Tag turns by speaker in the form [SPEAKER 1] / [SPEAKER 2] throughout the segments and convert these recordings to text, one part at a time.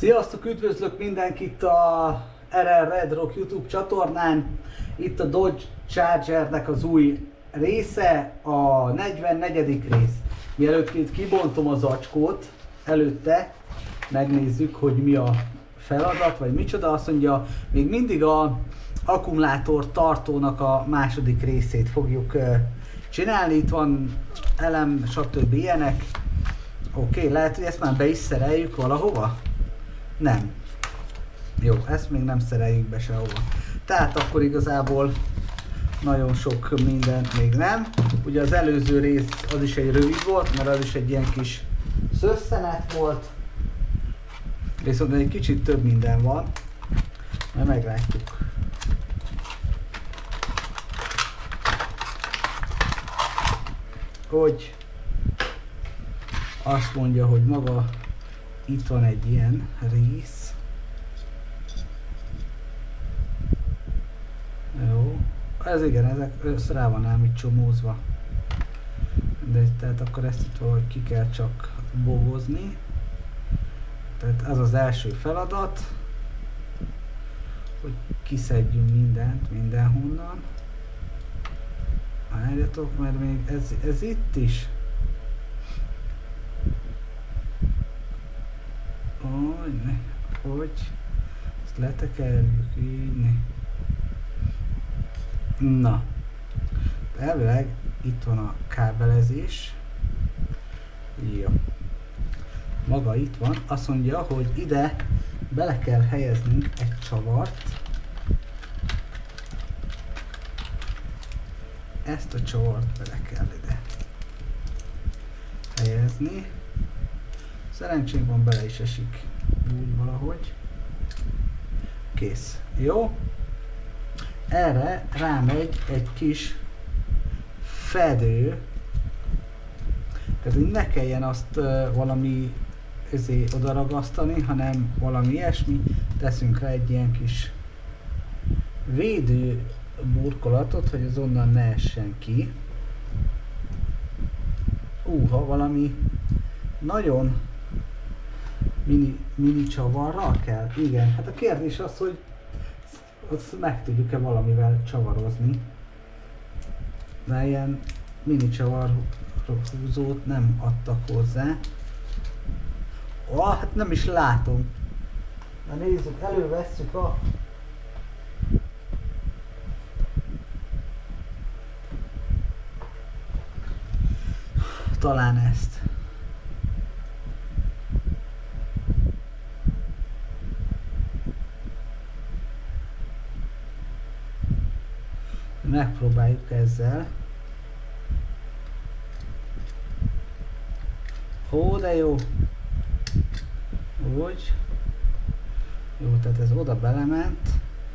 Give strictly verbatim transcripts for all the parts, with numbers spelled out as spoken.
[SPEAKER 1] Sziasztok, üdvözlök mindenkit a er el Red Rock YouTube csatornán. Itt a Dodge Chargernek az új része, a negyvennegyedik rész. Mielőtt itt kibontom az zacskót, előtte megnézzük, hogy mi a feladat, vagy micsoda. Azt mondja, még mindig a akkumulátor tartónak a második részét fogjuk csinálni. Itt van elem, stb. Ilyenek. Oké, okay, lehet, hogy ezt már be is szereljük valahova? Nem. Jó, ezt még nem szereljük be sehova. Tehát akkor igazából nagyon sok mindent még nem. Ugye az előző rész az is egy rövid volt, mert az is egy ilyen kis szösszenet volt. Viszont egy kicsit több minden van. Majd meglátjuk. Hogy azt mondja, hogy maga itt van egy ilyen rész. Jó. Ez igen, ezek össze rá van ám itt csomózva. De tehát akkor ezt itt valahogy ki kell csak bogozni. Tehát ez az első feladat, hogy kiszedjünk mindent mindenhonnan. Várjatok, mert még ez, ez itt is. Hogy, ne, hogy ezt letekerjük így. Ne. Na, elvileg itt van a kábelezés. Jó. Maga itt van. Azt mondja, hogy ide bele kell helyeznünk egy csavart. Ezt a csavart bele kell ide helyezni. Szerencsénk van, bele is esik úgy valahogy. Kész. Jó? Erre rámegy egy kis fedő. Tehát hogy ne kelljen azt uh, valami ezért odaragasztani, hanem valami ilyesmi. Teszünk rá egy ilyen kis védő burkolatot, hogy az onnan ne essen ki. Úha, valami nagyon mini, mini csavarral kell? Igen, hát a kérdés az, hogy azt meg tudjuk-e valamivel csavarozni. De ilyen mini csavarhúzót nem adtak hozzá. Ó, oh, hát nem is látom. Na nézzük, elővesszük a talán ezt. Megpróbáljuk ezzel. Ó, de jó. Úgy. Jó, tehát ez oda belement.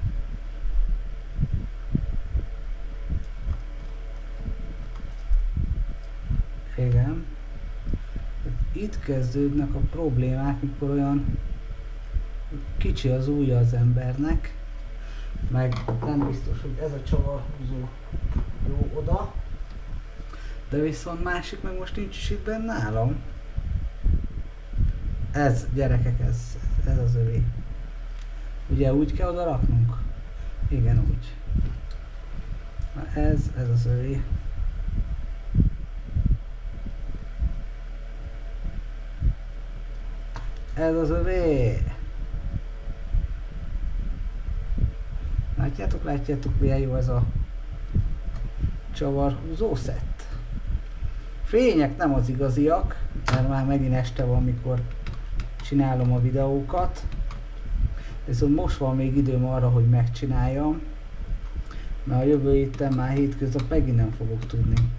[SPEAKER 1] Igen. Itt kezdődnek a problémák, mikor olyan kicsi az ujja az embernek. Meg nem biztos, hogy ez a csavarhúzó jó oda. De viszont másik meg most nincs is itt benne nálam. Ez, gyerekek, ez, ez az övé. Ugye úgy kell oda raknunk? Igen, úgy. Na ez, ez az övé. Ez az övé. Látjátok, látjátok, milyen jó ez a csavarhúzó szett. Fények nem az igaziak, mert már megint este van, mikor csinálom a videókat. Viszont most van még időm arra, hogy megcsináljam, mert a jövő héten már hétköznap megint nem fogok tudni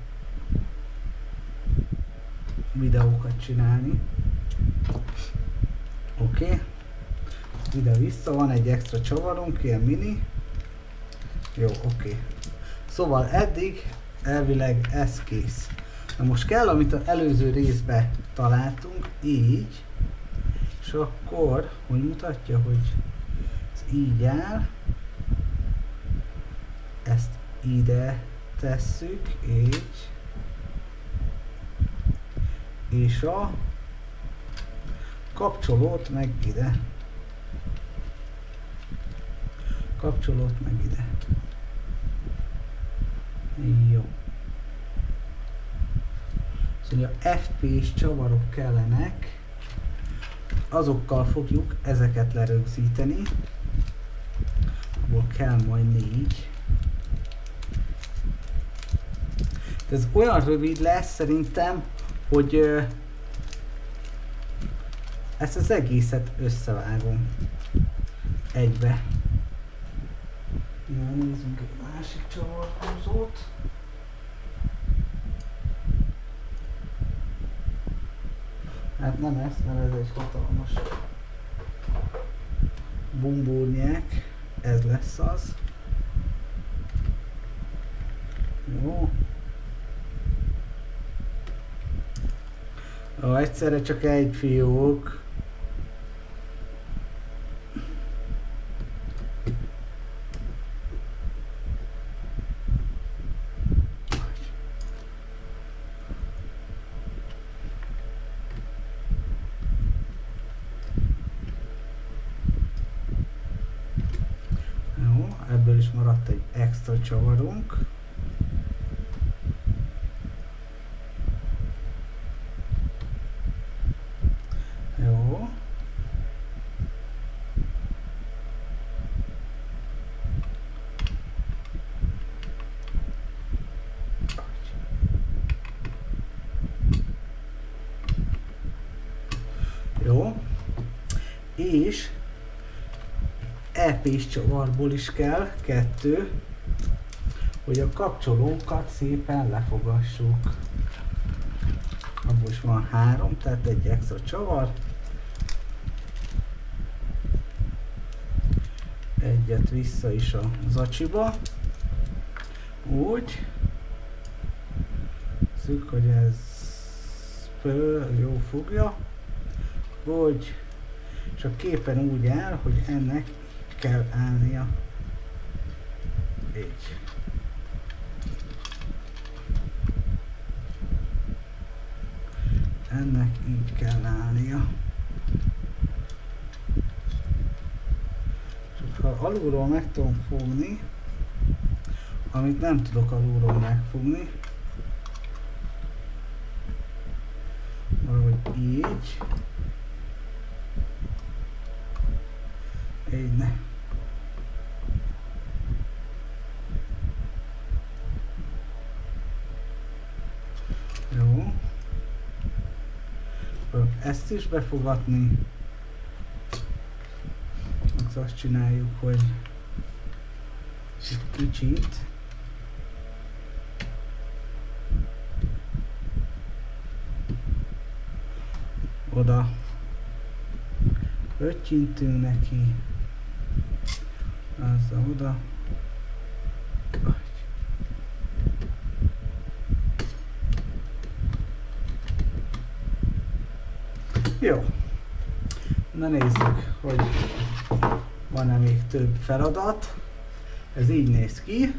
[SPEAKER 1] videókat csinálni. Oké. Okay. Ide vissza van egy extra csavarunk, ilyen mini. Jó, oké. Okay. Szóval eddig elvileg ez kész. Na most kell, amit az előző részbe találtunk, így. És akkor, hogy mutatja, hogy ez így áll. Ezt ide tesszük, így. És a kapcsolót meg ide kapcsolót meg ide. Jó. Szóval a ef pé es csavarok kellenek, azokkal fogjuk ezeket lerögzíteni, abból kell majd négy. De ez olyan rövid lesz szerintem, hogy ö, ezt az egészet összevágom egybe. Ja, nézzünk egy másik csavarhúzót. Hát nem ezt, mert ez egy hatalmas bumbórnyák. Ez lesz az. Jó. Ó, egyszerre csak egy fiók. Jó, ebből is maradt egy extra csavarunk. Jó. Jó. És é pé-s csavarból is kell kettő, hogy a kapcsolókat szépen lefogassuk. Abból is van három, tehát egy extra csavar. Egyet vissza is a zacsiba. Úgy. Szük, hogy ez jó fogja. Úgy. És a képen úgy áll, hogy ennek kell állnia. Így. Ennek így kell állnia. És ha alulról meg tudom fogni, amit nem tudok alulról megfogni, valahogy így, így ne. Jó. Ezt is befogadni. Azt csináljuk, hogy egy kicsit oda öttyintünk neki, azzal oda. Jó, na nézzük, hogy van-e még több feladat. Ez így néz ki.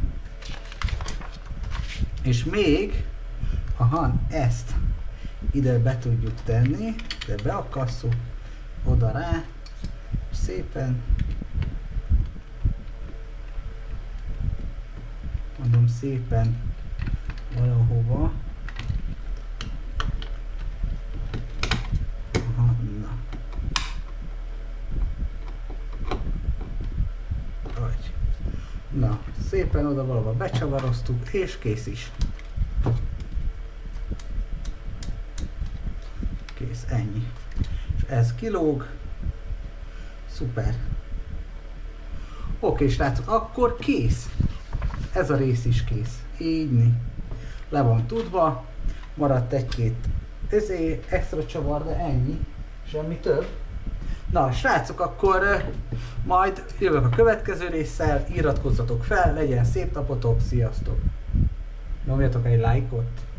[SPEAKER 1] És még, aha, ezt ide be tudjuk tenni, de beakasszuk oda rá, szépen, mondom szépen valahova. Aha, na. Ahogy. Na, szépen oda valahova becsavaroztuk, és kész is. Kész, ennyi. És ez kilóg. Szuper. Oké, srácok, akkor kész. Ez a rész is kész. Így le van tudva. Maradt egy-két ezé, extra csavar, de ennyi. Semmi több. Na, srácok, akkor majd jövök a következő résszel. Iratkozzatok fel, legyen szép napotok, sziasztok! Nyomjatok egy lájkot!